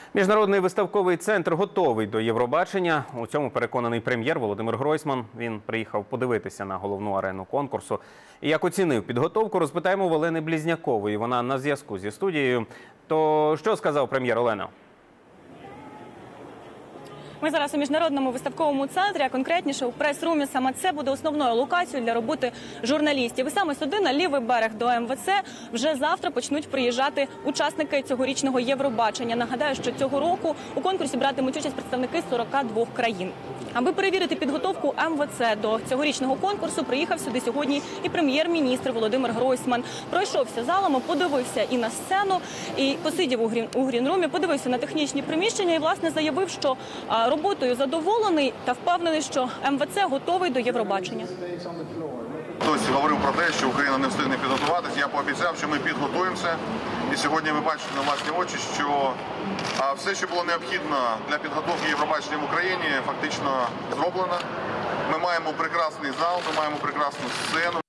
Міжнародний виставковий центр готовий до Євробачення. У цьому переконаний прем'єр Володимир Гройсман. Він приїхав подивитися на головну арену конкурсу. І як оцінив підготовку, розпитаємо в Олени Близнякової. Вона на зв'язку зі студією. То що сказав прем'єр, Олена? Ми зараз у Міжнародному виставковому центрі, а конкретніше у прес-румі. Саме це буде основною локацією для роботи журналістів. І саме сюди, на лівий берег до МВЦ, вже завтра почнуть приїжджати учасники цьогорічного Євробачення. Нагадаю, що цього року у конкурсі братимуть участь представники 42 країн. Аби перевірити підготовку МВЦ до цьогорічного конкурсу, приїхав сюди сьогодні і прем'єр-міністр Володимир Гройсман. Пройшовся залами, подивився і на сцену, і посидів у грін-румі, подивився на технічні приміщення і, власне, заявив, що роботою задоволений та впевнений, що МВЦ готовий до Євробачення. Хтось говорив про те, що Україна не встигне підготуватися. Я пообіцяв, що ми підготуємося. І сьогодні ви бачите на власні очі, що все, що було необхідно для підготовки Євробачення в Україні, фактично зроблено. Ми маємо прекрасний зал, ми маємо прекрасну сцену.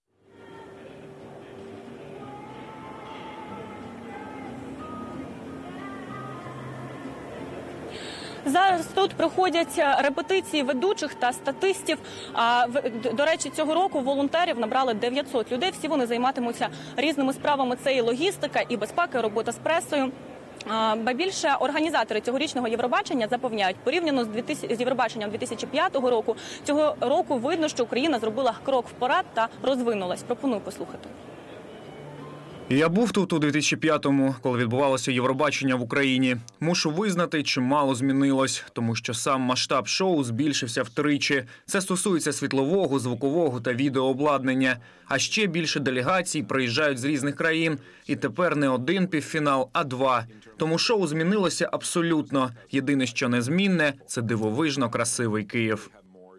Зараз тут проходять репетиції ведучих та статистів. До речі, цього року волонтерів набрали 900 людей. Всі вони займатимуться різними справами. Це і логістика, і безпека, і робота з пресою. Ба більше, організатори цьогорічного Євробачення запевняють, порівняно з Євробаченням 2005 року, цього року видно, що Україна зробила крок вперед та розвинулась. Пропоную послухати. Я був тут у 2005-му, коли відбувалося Євробачення в Україні. Мушу визнати, чимало змінилось, тому що сам масштаб шоу збільшився втричі. Це стосується світлового, звукового та відеообладнання. А ще більше делегацій приїжджають з різних країн. І тепер не один півфінал, а два. Тому шоу змінилося абсолютно. Єдине, що незмінне – це дивовижно красивий Київ.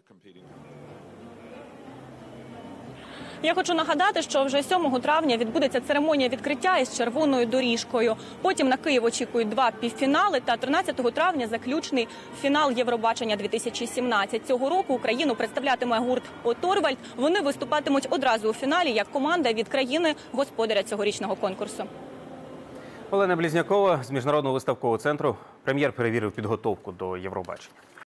Я хочу нагадати, що вже 7 травня відбудеться церемонія відкриття із червоною доріжкою. Потім на Київ очікують 2 півфінали та 13 травня заключний фінал Євробачення 2017. Цього року Україну представлятиме гурт «Оторвальд». Вони виступатимуть одразу у фіналі як команда від країни-господаря цьогорічного конкурсу. Олена Близнякова з Міжнародного виставкового центру. Прем'єр перевірив підготовку до Євробачення.